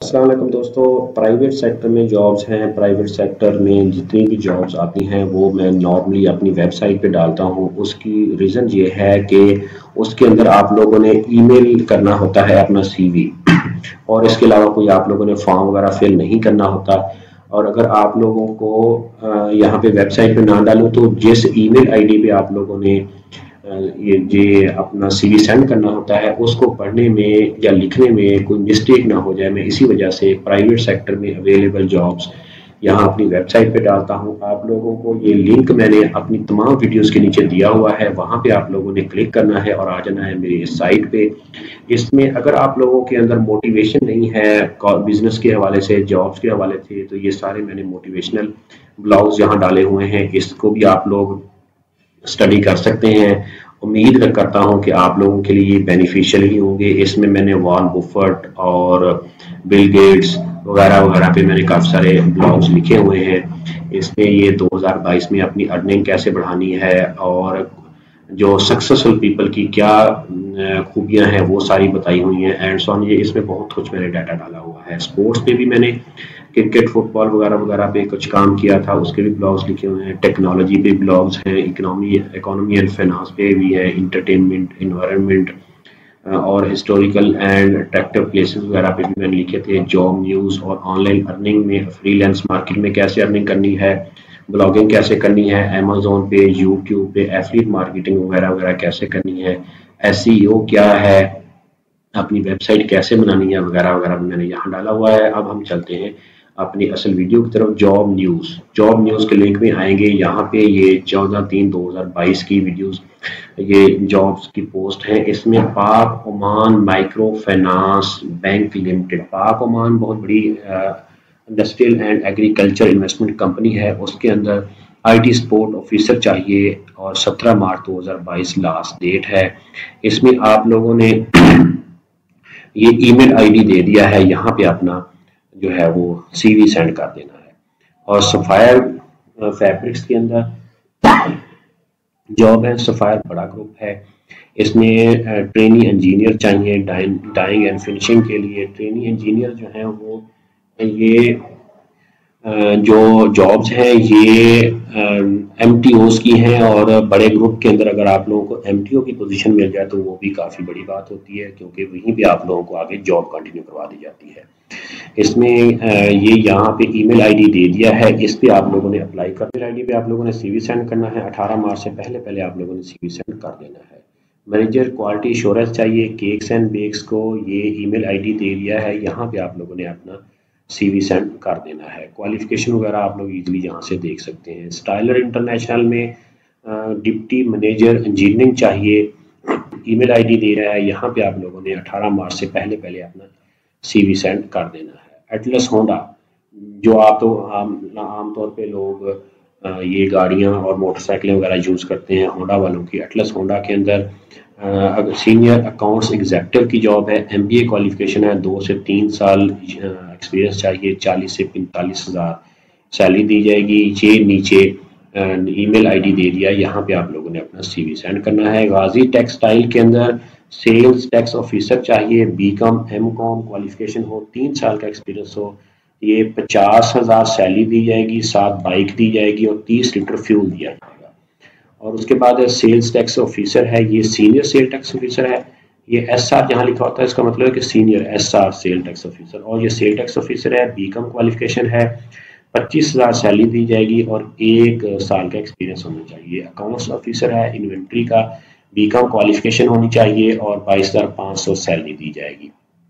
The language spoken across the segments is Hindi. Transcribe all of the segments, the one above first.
अस्सलाम वालेकुम दोस्तों। प्राइवेट सेक्टर में जॉब्स हैं। प्राइवेट सेक्टर में जितनी भी जॉब्स आती हैं वो मैं नॉर्मली अपनी वेबसाइट पे डालता हूँ। उसकी रीज़न ये है कि उसके अंदर आप लोगों ने ईमेल करना होता है अपना सीवी और इसके अलावा कोई आप लोगों ने फॉर्म वगैरह फिल नहीं करना होता। और अगर आप लोगों को यहाँ पे वेबसाइट पे ना डालूँ तो जिस ईमेल आईडी पे आप लोगों ने ये अपना सीवी सेंड करना होता है उसको पढ़ने में या लिखने में कोई मिस्टेक ना हो जाए। मैं इसी वजह से प्राइवेट सेक्टर में अवेलेबल जॉब्स यहाँ अपनी वेबसाइट पे डालता हूँ। आप लोगों को ये लिंक मैंने अपनी तमाम वीडियोस के नीचे दिया हुआ है, वहाँ पे आप लोगों ने क्लिक करना है और आ जाना है मेरी इस साइट पे। इसमें अगर आप लोगों के अंदर मोटिवेशन नहीं है बिजनेस के हवाले से, जॉब्स के हवाले से, तो ये सारे मैंने मोटिवेशनल ब्लॉग्स यहाँ डाले हुए हैं। इसको भी आप लोग स्टडी कर सकते हैं। उम्मीद करता हूँ कि आप लोगों के लिए बेनिफिशियल ही होंगे। इसमें मैंने वॉरेन बफेट और बिल गेट्स वगैरह वगैरह पे मैंने काफ़ी सारे ब्लॉग्स लिखे हुए हैं। इसमें ये 2022 में अपनी अर्निंग कैसे बढ़ानी है और जो सक्सेसफुल पीपल की क्या खूबियां हैं वो सारी बताई हुई हैं। एंड सॉन ये इसमें बहुत कुछ मैंने डाटा डाला हुआ है। स्पोर्ट्स पे भी मैंने क्रिकेट फुटबॉल वगैरह वगैरह पे कुछ काम किया था, उसके भी ब्लॉग्स लिखे हुए हैं। टेक्नोलॉजी पे ब्लॉग्स हैं, इकोनॉमी एंड फाइनेंस पे भी है, इंटरटेनमेंट, इन्वायरमेंट और हिस्टोरिकल एंड अट्रैक्टिव प्लेसेस वगैरह पे भी मैंने लिखे थे। जॉब न्यूज़ और ऑनलाइन अर्निंग में, फ्रीलांस मार्केट में कैसे अर्निंग करनी है, ब्लॉगिंग कैसे करनी है, अमेजोन पे, यूट्यूब पे एफिलिएट मार्केटिंग वगैरह वगैरह कैसे करनी है, एसईओ क्या है, अपनी वेबसाइट कैसे बनानी है वगैरह वगैरह भी मैंने यहाँ डाला हुआ है। अब हम चलते हैं अपनी असल वीडियो की तरफ। जॉब न्यूज़ के लिंक में आएंगे। यहाँ पे ये 14/3/2022 की वीडियोस, ये जॉब्स की पोस्ट है। इसमें Pak Oman micro finance bank limited, Pak Oman बहुत बड़ी industrial and agriculture investment company है। उसके अंदर आईटी सपोर्ट ऑफिसर चाहिए और 17 मार्च 2022 लास्ट डेट है। इसमें आप लोगों ने ये ईमेल आईडी दे दिया है, यहाँ पे अपना जो है वो सीवी सेंड कर देना है। और सफायर फैब्रिक्स के अंदर जॉब है। सफायर बड़ा ग्रुप है। इसमें ट्रेनी इंजीनियर चाहिए डाइंग एंड फिनिशिंग के लिए। ट्रेनी इंजीनियर जो है वो ये जो जॉब्स हैं ये एमटीओज की हैं और बड़े ग्रुप के अंदर अगर आप लोगों को एमटीओ की पोजीशन मिल जाए तो वो भी काफ़ी बड़ी बात होती है, क्योंकि वहीं पे आप लोगों को आगे जॉब कंटिन्यू करवा दी जाती है। इसमें ये यहाँ पे ईमेल आईडी दे दिया है, इस पे आप लोगों ने अप्लाई कर, ईमेल आईडी पे आप लोगों ने सीवी सेंड करना है। 18 मार्च से पहले पहले आप लोगों ने सीवी सेंड कर देना है। मैनेजर क्वालिटी एश्योरेंस चाहिए केक्स एंड बेक्स को, ये ईमेल आईडी दे दिया है, यहाँ पे आप लोगों ने अपना सीवी सेंड कर देना है। क्वालिफिकेशन वगैरह आप लोग इजीली यहाँ से देख सकते हैं। स्टाइलर इंटरनेशनल में डिप्टी मैनेजर इंजीनियरिंग चाहिए, ईमेल आईडी दे रहा है, यहाँ पे आप लोगों ने 18 मार्च से पहले पहले अपना सीवी सेंड कर देना है। एटलस होंडा, जो आप तो आमतौर पे लोग ये गाड़ियाँ और मोटरसाइकिलें वगैरह यूज़ करते हैं होंडा वालों की। एटलस होंडा के अंदर अगर सीनियर अकाउंट्स एग्जेक्टिव की जॉब है, एमबीए क्वालिफिकेशन है, 2 से 3 साल एक्सपीरियंस चाहिए, 40 से 45 हज़ार सैलरी दी जाएगी। ये नीचे ईमेल आईडी दे दिया, यहाँ पे आप लोगों ने अपना सीवी सेंड करना है। गाजी टेक्सटाइल के अंदर सेल्स टैक्स ऑफिसर चाहिए, बीकॉम एमकॉम क्वालिफिकेशन हो, 3 साल का एक्सपीरियंस हो। ये 50,000 सैलरी दी जाएगी, 7 बाइक दी जाएगी और 30 लीटर फ्यूल दिया जाएगा। और उसके बाद सेल्स टैक्स ऑफिसर है, ये सीनियर सेल टैक्स ऑफिसर है। ये एसआर जहाँ लिखा होता है इसका मतलब है कि senior SR sale tax officer, और ये सेल टैक्स ऑफिसर है, बीकॉम क्वालिफिकेशन है, 25,000 सैलरी दी जाएगी और 1 साल का एक्सपीरियंस होना चाहिए। अकाउंट्स ऑफिसर है, इन्वेंट्री का, बीकॉम क्वालिफिकेशन होनी चाहिए और 22,500 सैलरी दी जाएगी।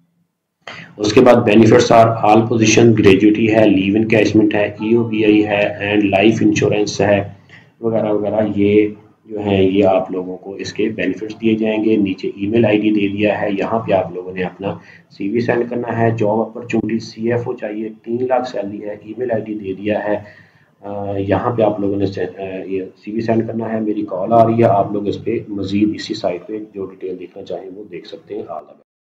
उसके बाद benefits are all position, gratuity है, लीव इनकैशमेंट है, ईओबीआई है एंड लाइफ इंश्योरेंस है वगैरह वगैरह। ये जो है ये आप लोगों को इसके बेनिफिट्स दिए जाएंगे। नीचे ईमेल आईडी दे दिया है, यहाँ पे आप लोगों ने अपना सीवी सेंड करना है। जॉब अपॉर्चुनिटी सीएफओ चाहिए, 3 लाख सैलरी है, ईमेल आईडी दे दिया है। यहाँ पे आप लोगों ने ये सीवी सेंड करना है। मेरी कॉल आ रही है, आप लोग इस पर मजीद इसी साइट पे जो डिटेल देखना चाहें वो देख सकते हैं।